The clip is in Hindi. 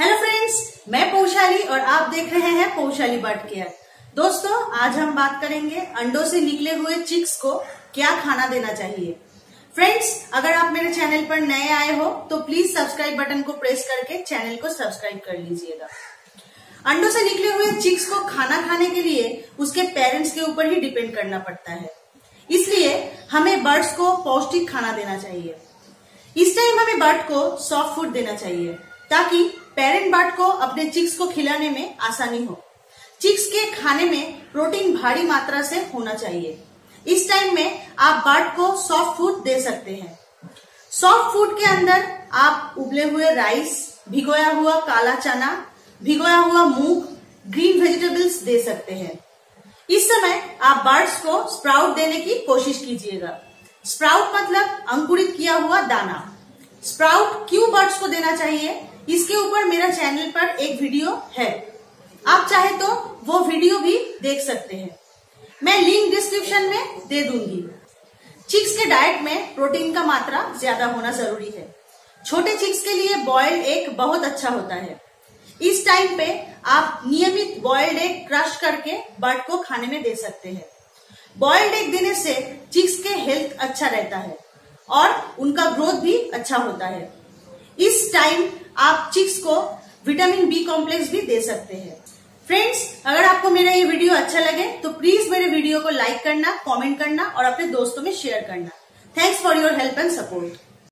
हेलो फ्रेंड्स, मैं पौशाली और आप देख रहे हैं पौशाली बर्ड केयर। दोस्तों, आज हम बात करेंगे अंडों से निकले हुए चिक्स को क्या खाना देना चाहिए। फ्रेंड्स, अगर आप मेरे चैनल पर नए आए हो तो प्लीज सब्सक्राइब बटन को प्रेस करके चैनल को सब्सक्राइब कर लीजिएगा। अंडों से निकले हुए चिक्स को खाना खाने के लिए उसके पेरेंट्स के ऊपर ही डिपेंड करना पड़ता है, इसलिए हमें बर्ड्स को पौष्टिक खाना देना चाहिए। इस टाइम हमें बर्ड को सॉफ्ट फूड देना चाहिए ताकि पेरेंट बर्ड को अपने चिक्स को खिलाने में आसानी हो। चिक्स के खाने में प्रोटीन भारी मात्रा से होना चाहिए। इस टाइम में आप बर्ड को सॉफ्ट फूड दे सकते हैं। सॉफ्ट फूड के अंदर आप उबले हुए राइस, भिगोया हुआ काला चना, भिगोया हुआ मूंग, ग्रीन वेजिटेबल्स दे सकते हैं। इस समय आप बर्ड्स को स्प्राउट देने की कोशिश कीजिएगा। स्प्राउट मतलब अंकुरित किया हुआ दाना। स्प्राउट क्यों बर्ड्स को देना चाहिए, इसके ऊपर मेरा चैनल पर एक वीडियो है, आप चाहे तो वो वीडियो भी देख सकते हैं। मैं लिंक डिस्क्रिप्शन में दे दूंगी। चिक्स के डाइट में प्रोटीन का मात्रा ज्यादा होना जरूरी है। छोटे चिक्स के लिए बॉइल्ड एग बहुत अच्छा होता है। इस टाइम पे आप नियमित बॉइल्ड एग क्रश करके बर्ड को खाने में दे सकते हैं। बॉइल्ड एग देने से चिक्स के हेल्थ अच्छा रहता है और उनका ग्रोथ भी अच्छा होता है। इस टाइम आप चिक्स को विटामिन बी कॉम्प्लेक्स भी दे सकते हैं। फ्रेंड्स, अगर आपको मेरा ये वीडियो अच्छा लगे तो प्लीज मेरे वीडियो को लाइक करना, कमेंट करना और अपने दोस्तों में शेयर करना। Thanks for your help and support.